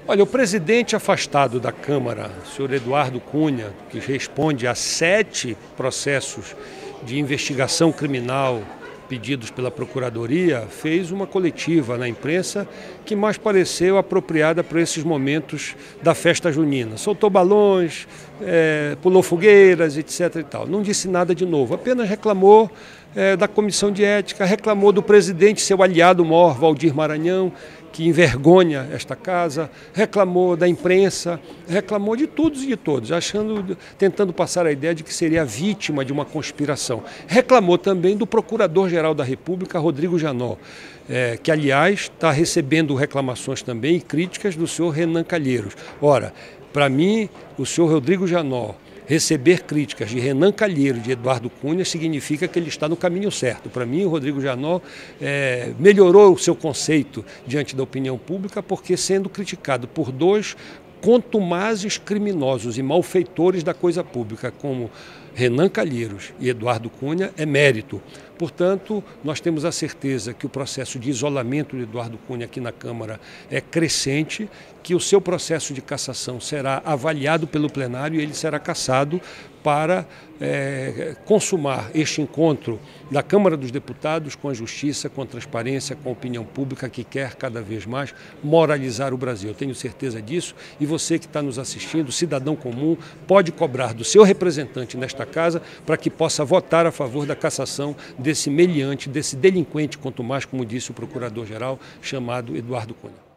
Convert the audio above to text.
Olha, o presidente afastado da Câmara, o senhor Eduardo Cunha, que responde a 7 processos de investigação criminal pedidos pela Procuradoria, fez uma coletiva na imprensa que mais pareceu apropriada para esses momentos da festa junina. Soltou balões, pulou fogueiras, etc. e tal. Não disse nada de novo, apenas reclamou da Comissão de Ética, reclamou do presidente, seu aliado maior, Waldir Maranhão, que envergonha esta casa, reclamou da imprensa, reclamou de todos e de todos, tentando passar a ideia de que seria vítima de uma conspiração. Reclamou também do Procurador-Geral da República, Rodrigo Janot, que, aliás, está recebendo reclamações também e críticas do senhor Renan Calheiros. Ora, para mim, o senhor Rodrigo Janot receber críticas de Renan Calheiros e de Eduardo Cunha significa que ele está no caminho certo. Para mim, o Rodrigo Janot melhorou o seu conceito diante da opinião pública, porque sendo criticado por 2 contumazes criminosos e malfeitores da coisa pública, como Renan Calheiros e Eduardo Cunha, é mérito. Portanto, nós temos a certeza que o processo de isolamento de Eduardo Cunha aqui na Câmara é crescente, que o seu processo de cassação será avaliado pelo plenário e ele será cassado para consumar este encontro da Câmara dos Deputados com a justiça, com a transparência, com a opinião pública que quer cada vez mais moralizar o Brasil. Eu tenho certeza disso e você que está nos assistindo, cidadão comum, pode cobrar do seu representante nesta casa para que possa votar a favor da cassação desse meliante, desse delinquente, quanto mais, como disse o Procurador-Geral, chamado Eduardo Cunha.